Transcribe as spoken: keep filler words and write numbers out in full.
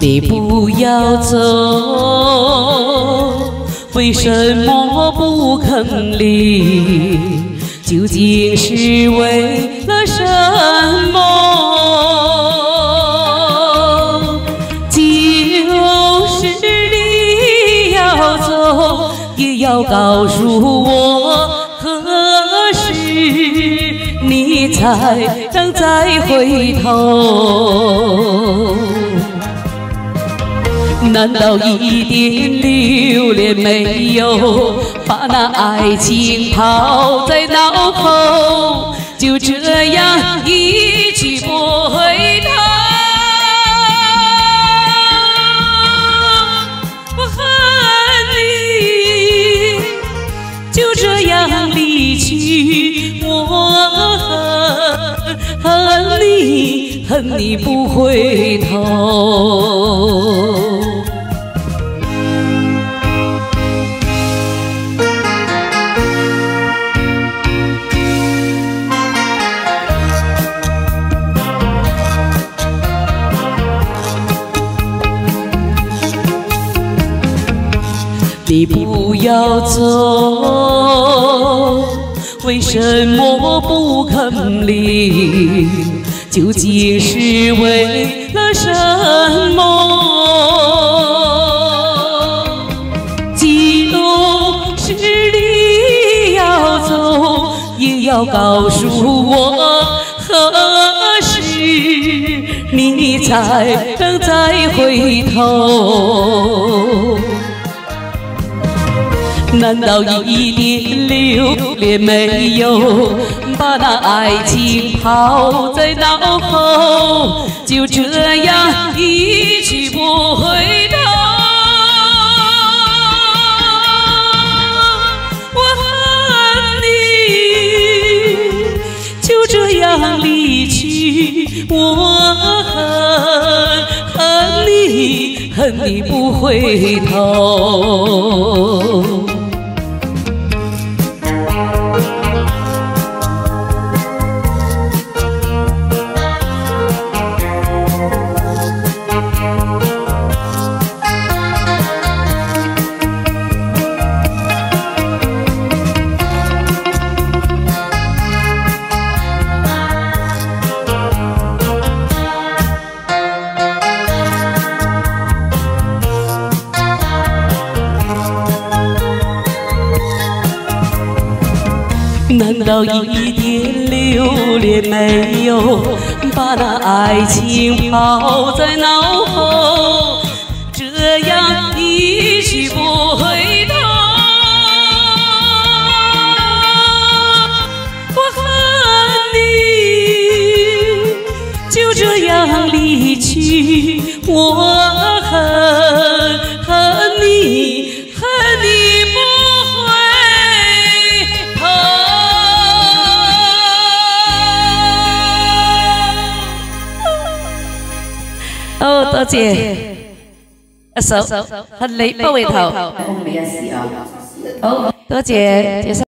你不要走，为什么不肯离？究竟是为了什么？就是你要走，也要告诉我何时你才能再回头？难道一点留恋没有？把那爱情抛在脑后，就这样一去不回头。我恨你，就这样离去。我恨恨你，恨你不回头。你不要走，为什么不肯离？究竟是为了什么？就是你要走，也要告诉我何时你才能再回头？难道一点留恋没有？把那爱情抛在脑后，就这样一去不回头。我恨你，就这样离去。我恨恨你，恨你不回头。难道一点留恋没有？把那爱情抛在脑后，这样一去不回头。我恨你，就这样离去。我恨恨你，恨你不回头。好，多謝一首《恨你不回頭》。好，多謝。